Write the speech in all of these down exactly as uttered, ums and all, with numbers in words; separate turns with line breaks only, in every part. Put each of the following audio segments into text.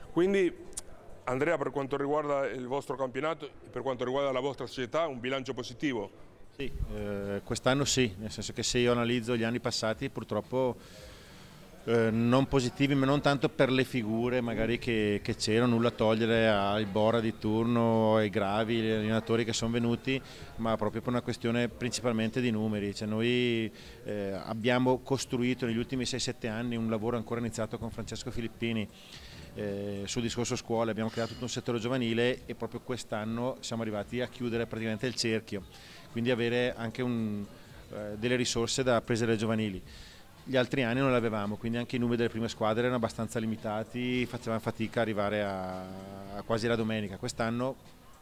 Quindi Andrea, per quanto riguarda il vostro campionato e per quanto riguarda la vostra società, un bilancio positivo?
Sì, eh, quest'anno sì, nel senso che se io analizzo gli anni passati purtroppo eh, non positivi, ma non tanto per le figure magari che c'erano, nulla a togliere ai Bora di turno, ai Gravi, agli allenatori che sono venuti, ma proprio per una questione principalmente di numeri. Cioè noi eh, abbiamo costruito negli ultimi sei sette anni un lavoro ancora iniziato con Francesco Filippini eh, sul discorso scuole, abbiamo creato tutto un settore giovanile e proprio quest'anno siamo arrivati a chiudere praticamente il cerchio, quindi avere anche un, eh, delle risorse da prese delle giovanili. Gli altri anni non le avevamo, quindi anche i numeri delle prime squadre erano abbastanza limitati, facevamo fatica a arrivare a, a quasi la domenica. Quest'anno,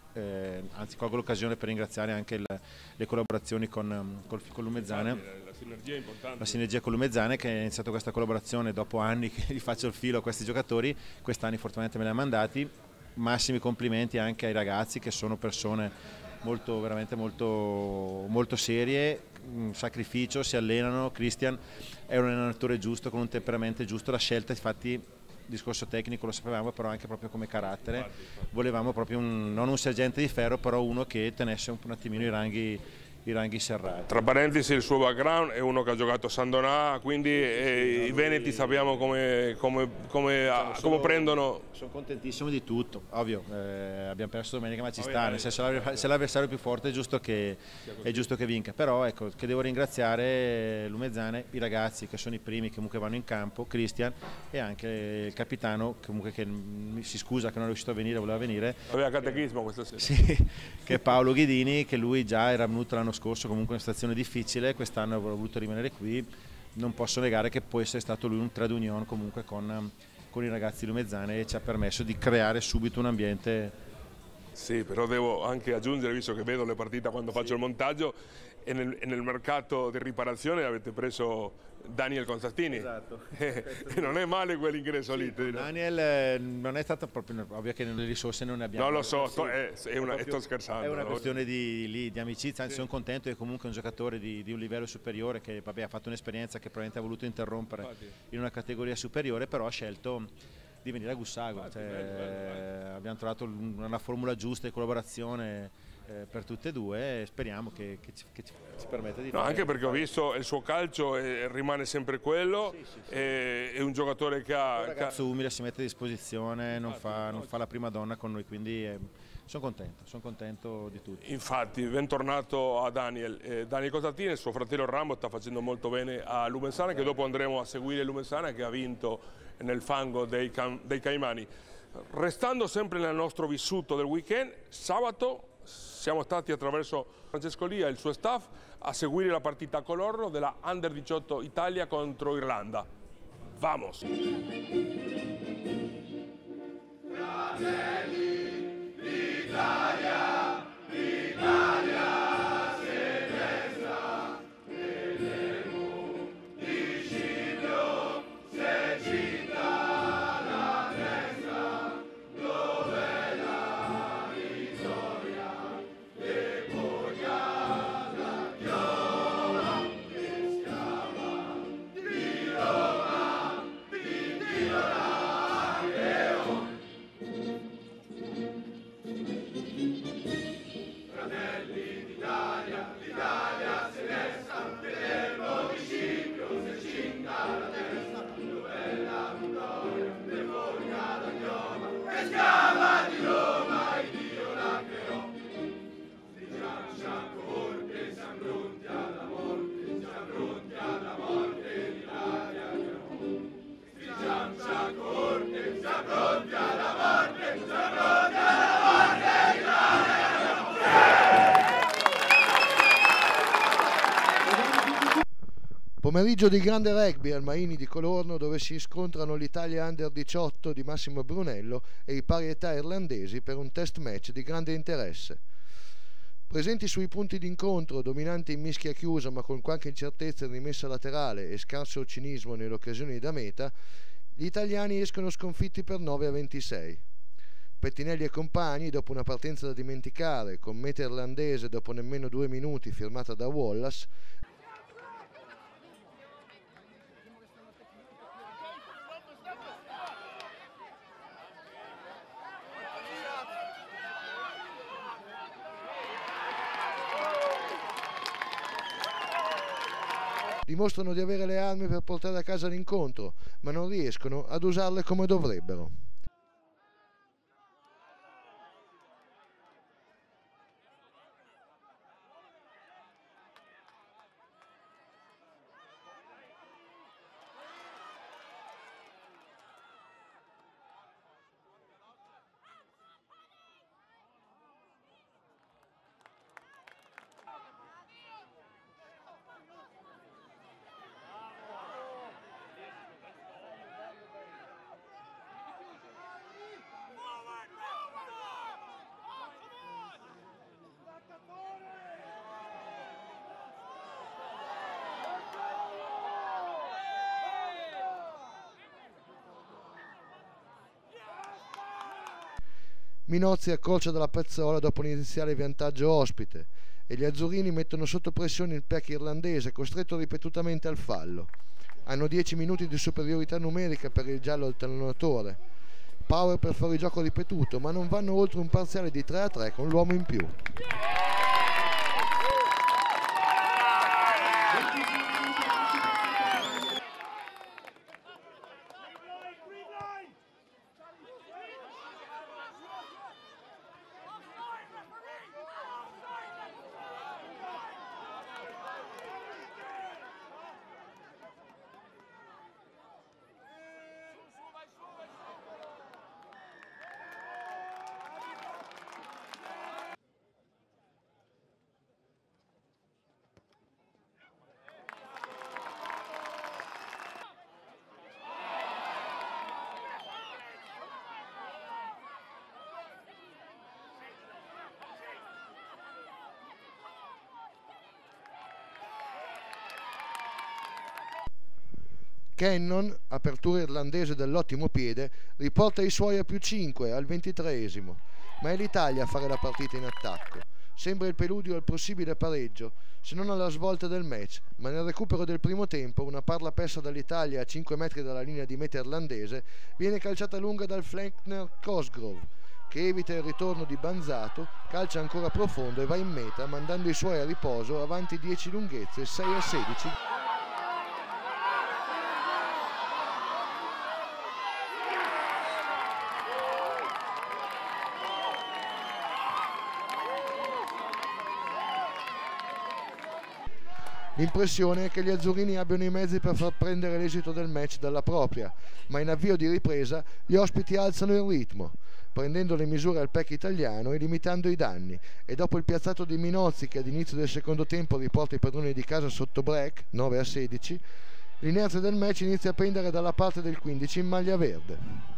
eh, anzi colgo l'occasione per ringraziare anche il, le collaborazioni con, con, con Lumezzane,
la sinergia è importante.
La sinergia con Lumezzane, che ha iniziato questa collaborazione dopo anni che gli faccio il filo a questi giocatori, quest'anno fortunatamente me li ha mandati. Massimi complimenti anche ai ragazzi che sono persone molto, veramente molto, molto serie, un sacrificio, si allenano. Cristian è un allenatore giusto, con un temperamento giusto, la scelta infatti il discorso tecnico lo sapevamo, però anche proprio come carattere infatti, infatti. volevamo proprio un, non un sergente di ferro, però uno che tenesse un, un attimino i ranghi, i ranghi serrati.
Tra parentesi, il suo background è uno che ha giocato a San Donà, quindi eh, i veneti sappiamo come, come, come, diciamo, sono, come prendono.
Sono contentissimo di tutto, ovvio, eh, abbiamo perso domenica ma ci sta, nel senso se l'avversario è più forte è giusto, che, è giusto che vinca, però ecco che devo ringraziare Lumezzane, i ragazzi che sono i primi che comunque vanno in campo, Cristian, e anche il capitano comunque che si scusa che non è riuscito a venire, voleva venire.
Aveva catechismo questa sera.
Sì, che è Paolo Ghidini, che lui già era venuto l'anno scorso comunque in una situazione difficile, quest'anno ha voluto rimanere qui, non posso negare che può essere stato lui un trade union comunque con, con i ragazzi Lumezzane e ci ha permesso di creare subito un ambiente.
Sì, però devo anche aggiungere, visto che vedo le partite quando sì. faccio il montaggio, e nel, e nel mercato di riparazione avete preso Daniel Constantini.
Esatto.
E non è male quell'ingresso
sì,
lì.
Daniel eh, non è stato proprio, ovvio che nelle risorse non ne abbiamo.
Non lo so,
sì,
è, è una,
è
sto scherzando.
È una questione di, lì, di amicizia, anzi sì. sono contento che comunque un giocatore di, di un livello superiore che vabbè, ha fatto un'esperienza che probabilmente ha voluto interrompere Infatti. in una categoria superiore, però ha scelto di venire a Gussago. Infatti, cioè, bello, bello, bello. Abbiamo trovato una formula giusta di collaborazione eh, per tutte e due e speriamo che, che, ci, che ci, ci permetta di
no,
fare.
Anche perché ho visto il suo calcio e rimane sempre quello, sì, sì, sì. È, è un giocatore che ha...
Un ragazzo umile, si mette a disposizione, non, Infatti, fa, non fa la prima donna con noi, quindi eh, sono contento, sono contento di tutto.
Infatti, bentornato a Daniel. Eh, Daniel Constantini, suo fratello Rambo, sta facendo molto bene a Lumezzane, che dopo andremo a seguire Lumezzane, che ha vinto nel fango dei, dei Caimani. Restando sempre nel nostro vissuto del weekend, sabato siamo stati attraverso Francesco Lia e il suo staff a seguire la partita color della Under diciotto Italia contro Irlanda. Vamos! Fratelli d'Italia, l'Italia!
Pomeriggio di grande rugby al Maini di Colorno, dove si scontrano l'Italia Under diciotto di Massimo Brunello e i parietà irlandesi per un test match di grande interesse. Presenti sui punti d'incontro, dominanti in mischia chiusa ma con qualche incertezza in rimessa laterale e scarso cinismo nelle occasioni da meta, gli italiani escono sconfitti per nove a ventisei. Pettinelli e compagni, dopo una partenza da dimenticare, con meta irlandese dopo nemmeno due minuti firmata da Wallace, Dimostrano di avere le armi per portare a casa l'incontro, ma non riescono ad usarle come dovrebbero. Minozzi accorcia dalla Pezzola dopo un iniziale vantaggio ospite e gli azzurrini mettono sotto pressione il pack irlandese, costretto ripetutamente al fallo. Hanno dieci minuti di superiorità numerica per il giallo alternatore. Power per fuorigioco ripetuto, ma non vanno oltre un parziale di tre a tre con l'uomo in più. Cannon, apertura irlandese dell'ottimo piede, riporta i suoi a più cinque al ventitreesimo, ma è l'Italia a fare la partita in attacco. Sembra il preludio al possibile pareggio, se non alla svolta del match, ma nel recupero del primo tempo una palla persa dall'Italia a cinque metri dalla linea di meta irlandese viene calciata lunga dal flanker Cosgrove, che evita il ritorno di Banzato, calcia ancora profondo e va in meta mandando i suoi a riposo avanti dieci lunghezze, sei a sedici. L'impressione è che gli azzurrini abbiano i mezzi per far prendere l'esito del match dalla propria, ma in avvio di ripresa gli ospiti alzano il ritmo, prendendo le misure al pack italiano e limitando i danni, e dopo il piazzato di Minozzi che ad inizio del secondo tempo riporta i padroni di casa sotto break, nove a sedici, l'inerzia del match inizia a pendere dalla parte del quindici in maglia verde.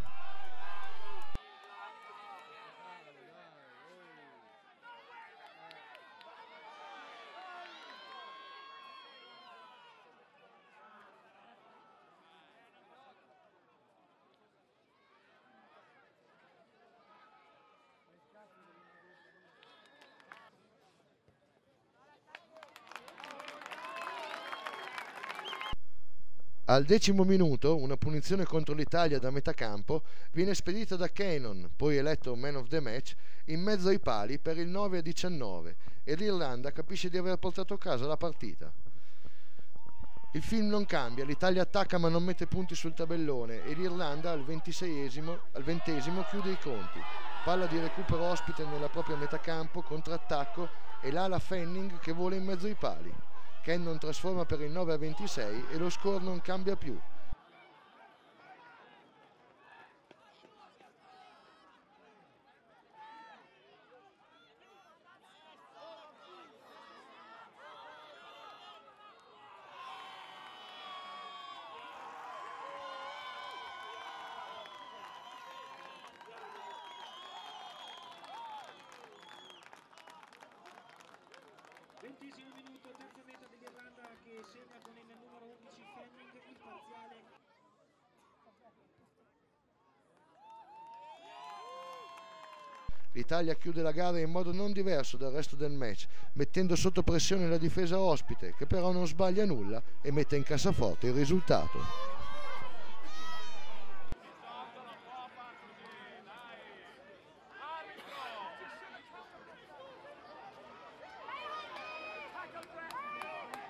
Al decimo minuto una punizione contro l'Italia da metà campo viene spedita da Cannon, poi eletto man of the match, in mezzo ai pali per il nove a diciannove e l'Irlanda capisce di aver portato a casa la partita. Il film non cambia, l'Italia attacca ma non mette punti sul tabellone e l'Irlanda al ventiseiesimo, al ventesimo chiude i conti. Palla di recupero ospite nella propria metà campo, contrattacco e l'ala Fanning che vola in mezzo ai pali. Cannon trasforma per il nove a ventisei e lo score non cambia più.
ventesimo minuto, terza meta dell'Irlanda che segna con il numero undici Fanning il parziale.
L'Italia chiude la gara in modo non diverso dal resto del match, mettendo sotto pressione la difesa ospite, che però non sbaglia nulla e mette in cassaforte il risultato.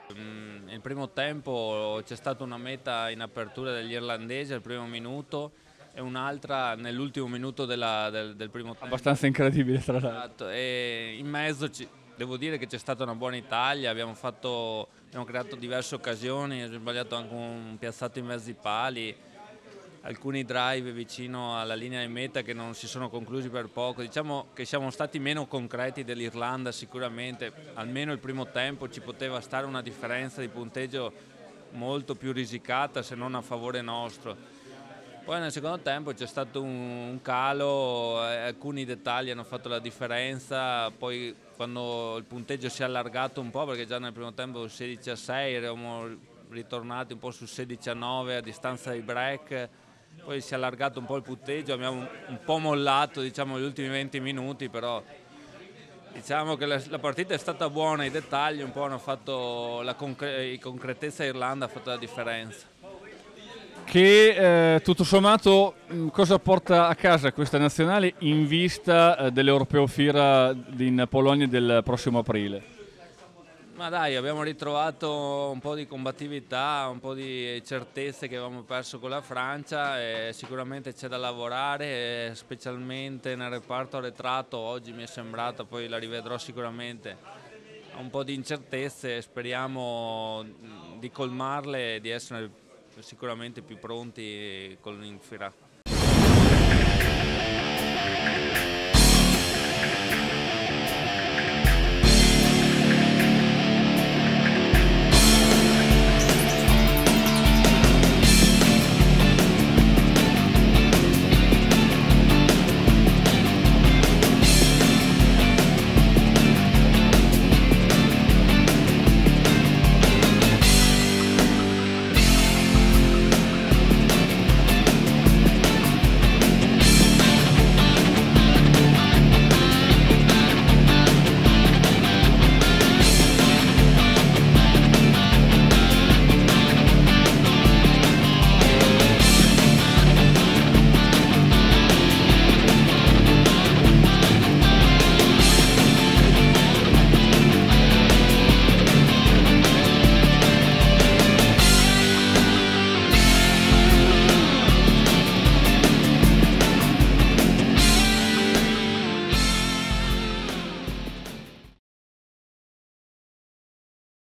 Nel primo tempo c'è stata una meta in apertura degli irlandesi al primo minuto e un'altra nell'ultimo minuto della, del, del primo tempo.
Abbastanza incredibile tra l'altro.
Esatto, e in mezzo ci, devo dire che c'è stata una buona Italia, abbiamo, fatto, abbiamo creato diverse occasioni, abbiamo sbagliato anche un piazzato in mezzo ai pali, alcuni drive vicino alla linea di meta che non si sono conclusi per poco. Diciamo che siamo stati meno concreti dell'Irlanda sicuramente, almeno il primo tempo ci poteva stare una differenza di punteggio molto più risicata se non a favore nostro. Poi nel secondo tempo c'è stato un, un calo, eh, alcuni dettagli hanno fatto la differenza, poi quando il punteggio si è allargato un po', perché già nel primo tempo sedici a sei eravamo ritornati un po' su sedici a nove a distanza dei break, poi si è allargato un po' il punteggio, abbiamo un po' mollato, diciamo, gli ultimi venti minuti, però diciamo che la, la partita è stata buona, i dettagli un po' hanno fatto, la concre- concretezza Irlanda ha fatto la differenza.
Che eh, tutto sommato mh, cosa porta a casa questa nazionale in vista eh, dell'Europeo Fira in Polonia del prossimo aprile?
Ma dai, abbiamo ritrovato un po' di combattività, un po' di certezze che avevamo perso con la Francia e sicuramente c'è da lavorare, specialmente nel reparto arretrato. Oggi mi è sembrata, poi la rivedrò sicuramente, un po' di incertezze, speriamo di colmarle e di essere sicuramente più pronti con il Fira.